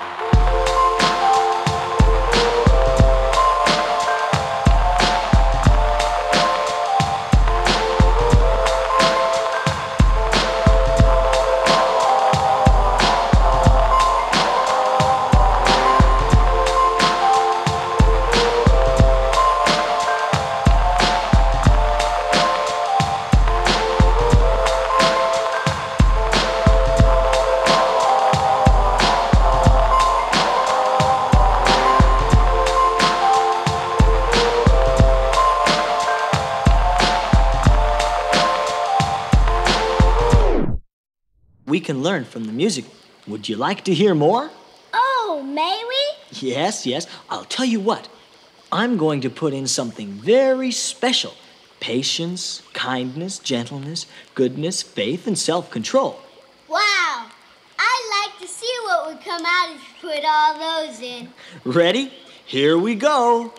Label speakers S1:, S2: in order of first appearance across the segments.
S1: We can learn from the music. Would you like to hear more?
S2: Oh, may we?
S1: Yes, yes. I'll tell you what. I'm going to put in something very special. Patience, kindness, gentleness, goodness, faith, and self-control.
S2: Wow. I'd like to see what would come out if you put all those in.
S1: Ready? Here we go.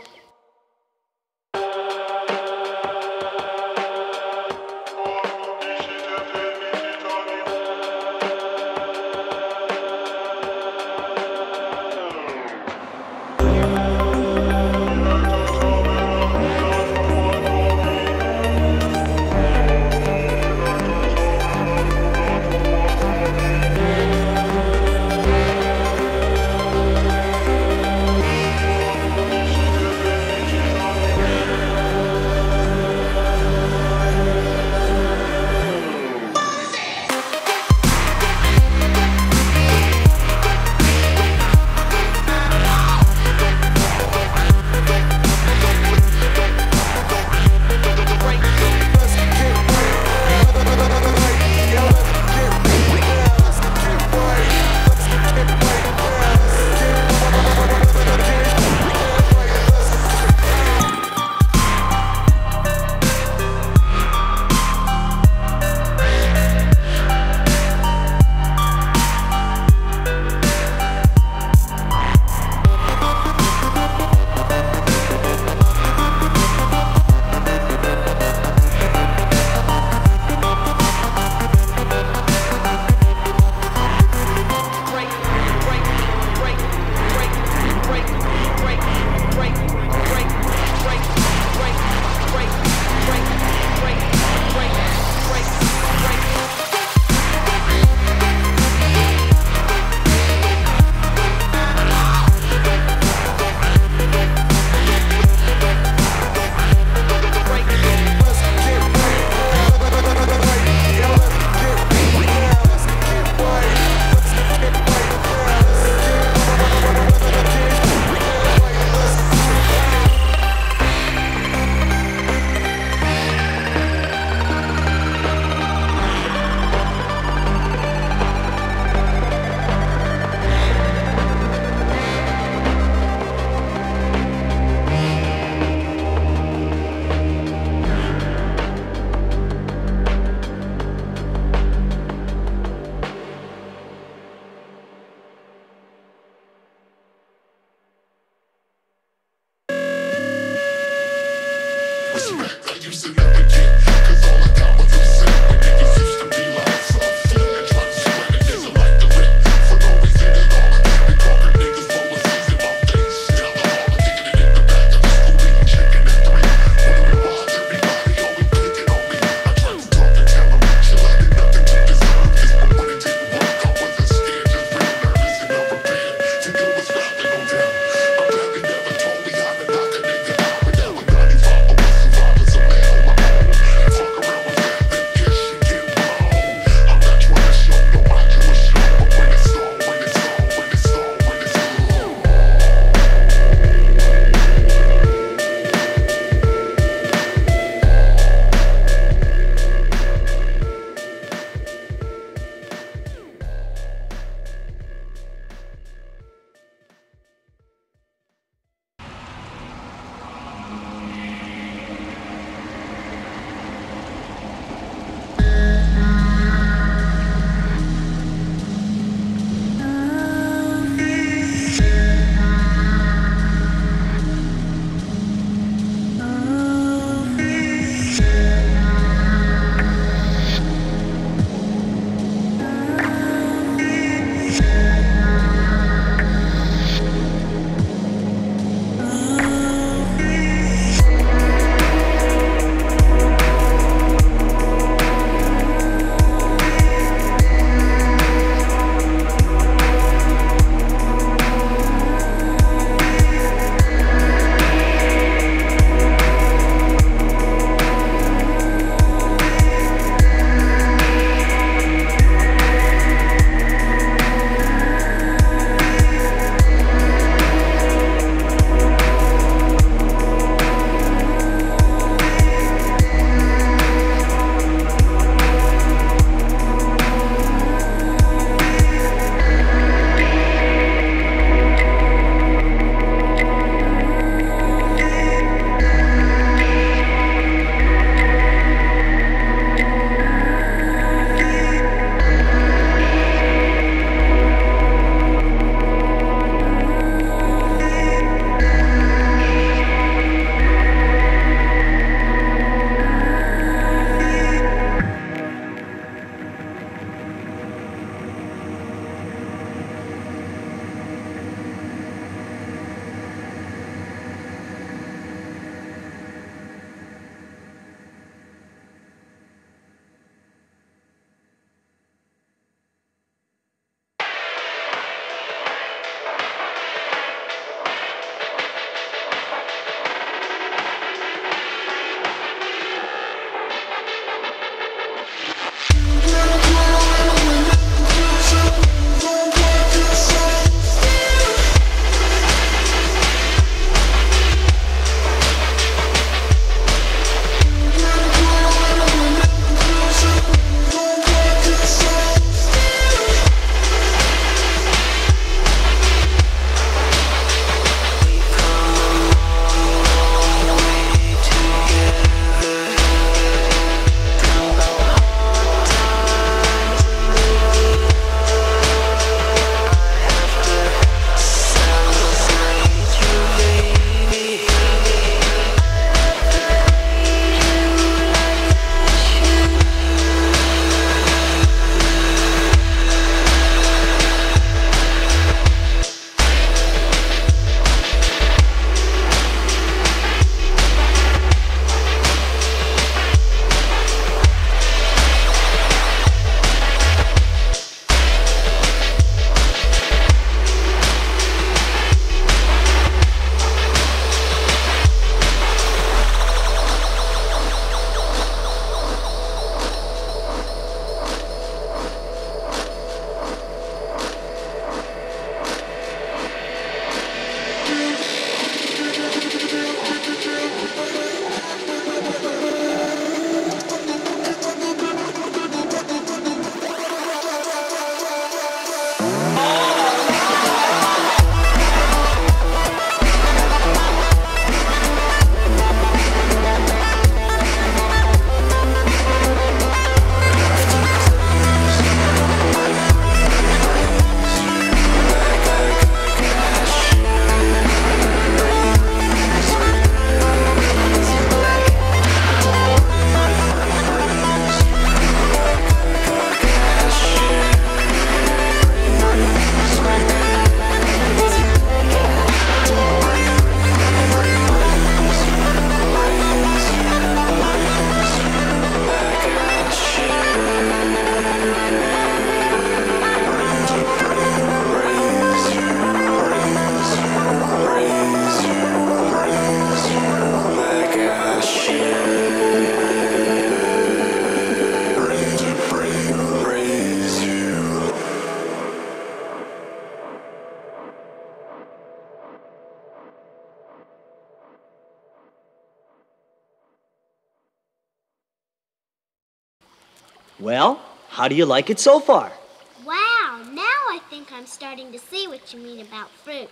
S1: Well, how do you like it so far?
S2: Wow, now I think I'm starting to see what you mean about fruit.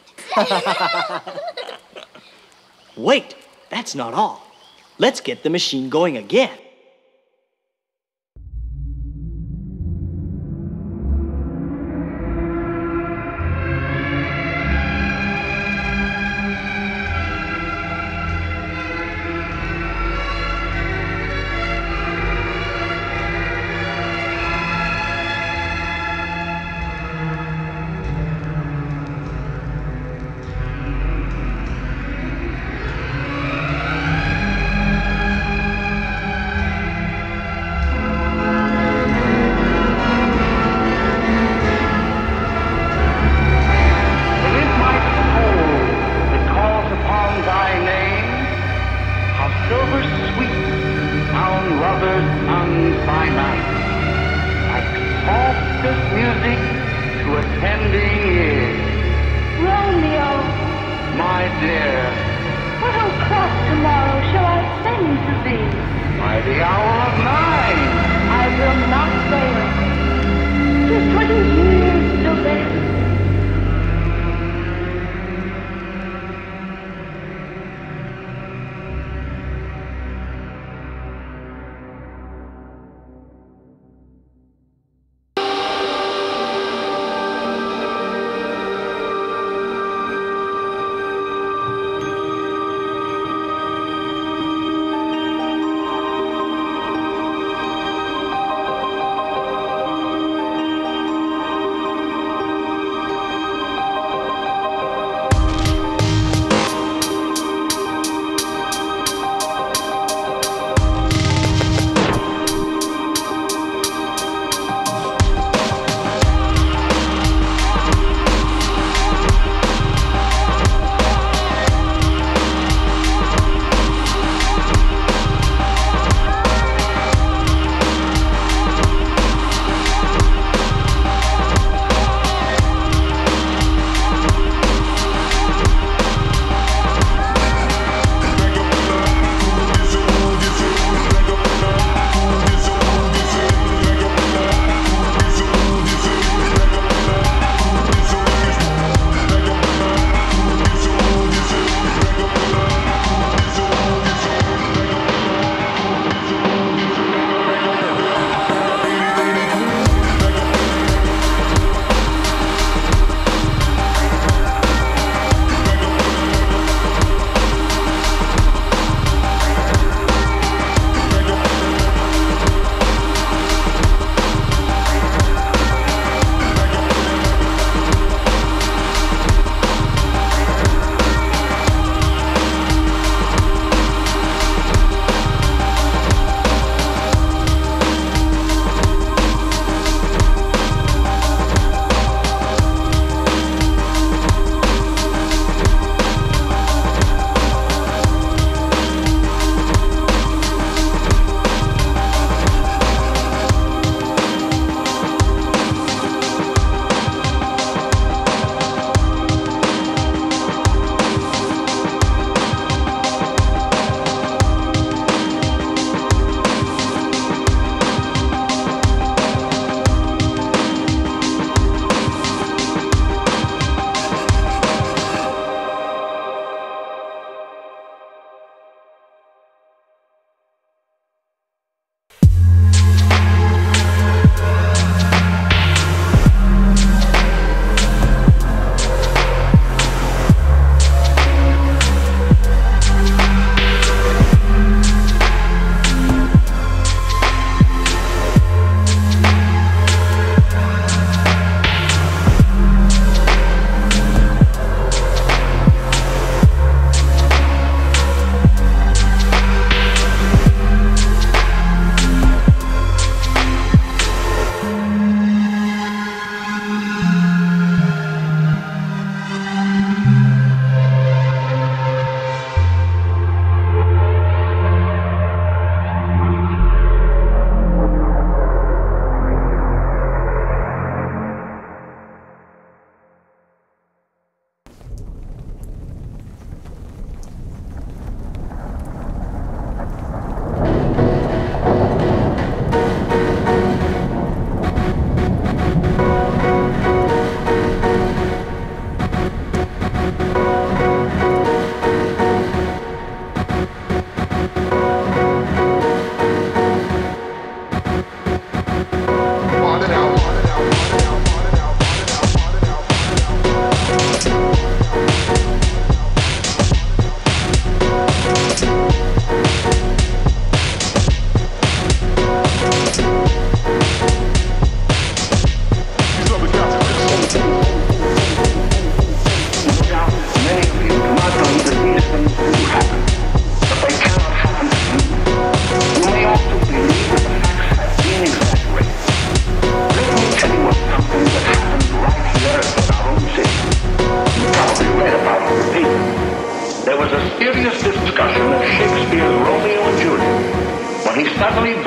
S1: Wait, that's not all. Let's get the machine going again.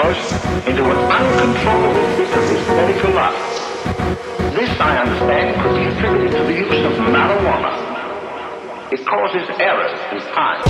S3: burst into an uncontrollable fit of hysterical laughter. This, I understand, could be attributed to the use of marijuana. It causes errors in time.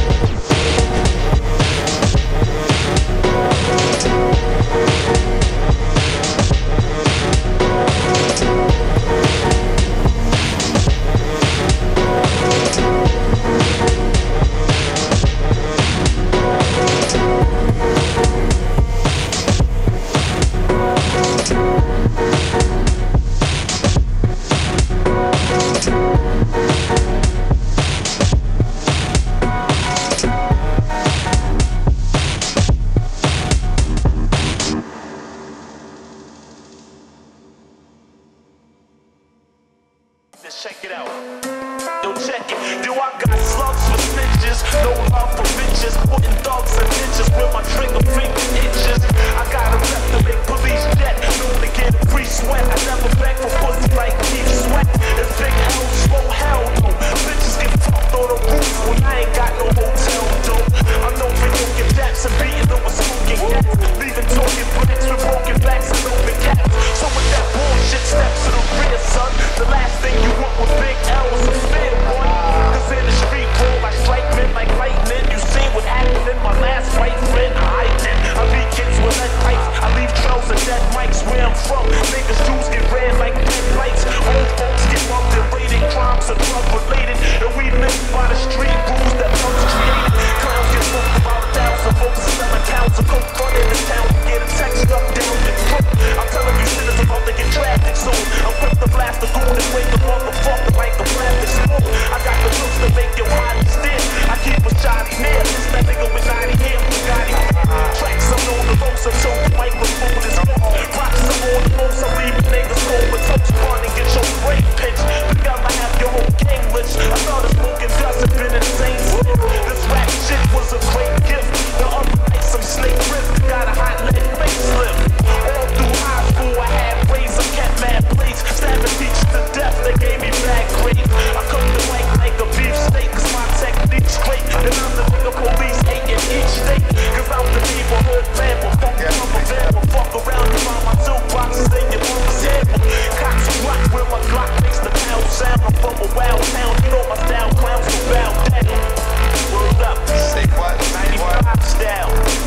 S4: Check it out. Yo, check it. Yo, I got slugs for snitches, no love for bitches, putting dogs in ditches with my trigger finger itches. I got a rep to make police jet, known to get a free sweat. I never beg for pussy like Keith Sweat. It's big hell, slow hell, though. Bitches get fucked on the roof when I ain't got no hotel, though. I'm known for yoking daps and beating them with smoking cats, leaving talking blacks with broken backs and open caps. So with that bullshit, steps to the rear, son. The last thing you want with Big L was a fair one. Cause in the street, roll like strike men like lightning. You see what happened in my last fight, friend. I did. I beat kids with lead pipes. I leave trails and dead mics where I'm from. Niggas' Jews get red like red lights. Old folks get bumped and raided. Crimes are drug related. And we live by the street rules that punks created. Clowns get booked about 1,000 folks and 7 counts of coke front in the town. Get a text up down the throat. I'm telling you shit is about to get tragic soon. I'm quick to blast the goon and wake the motherfucker like a plastic smoke. I got the looks to make your body stiff. I keep a shotty near. This that nigga with 90 here, Bugatti. Tracks I'm on the road, so show the microphone is on. Rocks I'm on the road, so leave niggas cold with toast fun and get your brain pinched. You gotta have your whole gang list. I started smoking dust and been insane. This rap shit was a great gift. The other night some snake riff. Got a hot lead facelift. All through high school I had razor, kept mad plates. Stabbing teachers to death, they gave me bad grades. I cooked the like a beef steak, cause my technique's great. And I'm the nigga police hate in each state. Cause I'm the neighborhood vamper. Fuck up a vamper. Fuck around and find my two boxes in your mother's hamper. Cops rock where my Glock makes the pound sound. I'm from a wild town, you know my style, clowns will bow down. Word up.
S5: Say what?
S4: 95 style.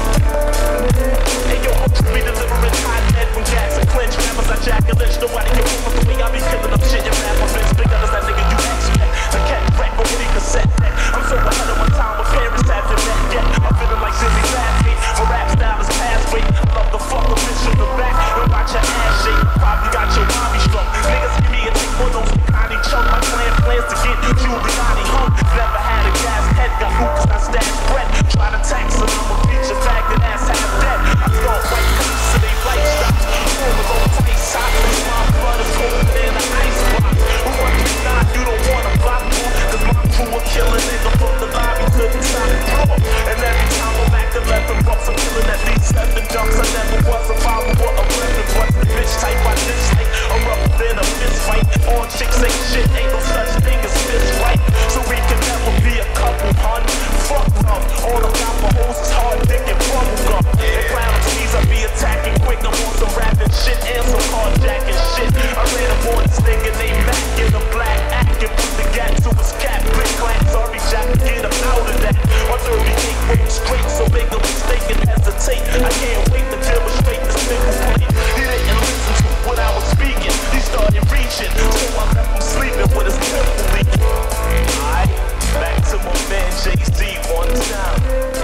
S4: Hey yo, I'm me delivering hot lead when gas and clinch. Rappers I jack and lynch. Nobody can move the way I be killing up shit. Your rap my bitch bigger than that nigga you expect. The cat wreck on any cassette deck. I'm so ahead of my time, my parents haven't met yet. I'm feeling like Jimmy Fast. My rap style is past weight. I love the fuck a bitch in the back and watch your ass shake. Probably got your mommy struck. Niggas give me a take for those Bugatti chunk. My plan plans to get Giuliani hung. Never had a gas head, got Lucas, I stash bread. Try to tax him, I'm a feature bag that ass half dead. I start white cuts so they light stops. All of those ice hot, my blood is colder than an ice box. Who wants me not? You don't wanna block me. Cause my crew will kill a nigga from the lobby to the top floor. And every time I'm back to 11 bucks, I'm killing at least 7 jumps. I never was a follower or a weapon, but the bitch type I dislike. I'm rougher than a fist fight. All chicks ain't shit, ain't no such thing as fist fight. So we can never be a couple, hun. Fuck love, all I got for hoes is hard dick and bubble gum. And clown cheese, I be attacking quick. I'm on some rapping shit and some carjacking shit. I ran up on this nigga named Mac in a black act and put the gap to his cap. Brick clap, sorry Jack, get him out of that. On 38 road straight, so make a mistake and hesitate. I can't wait to demonstrate this nigga plate. He didn't listen to what I was speaking. He started reaching, so I left him sleeping with his temple leaking. Alright, back to my man Jay-Z on time.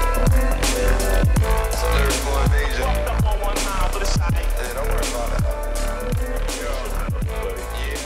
S5: So lyrical invasion.
S4: Fucked up on one time, but it's alright.
S5: Hey, don't worry about it. Yeah.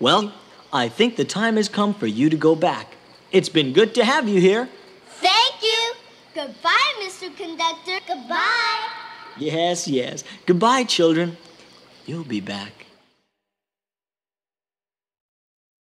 S1: Well, I think the time has come for you to go back. It's been good to have you here.
S2: Thank you. Goodbye, Mr. Conductor. Goodbye.
S1: Yes, yes. Goodbye, children. You'll be back.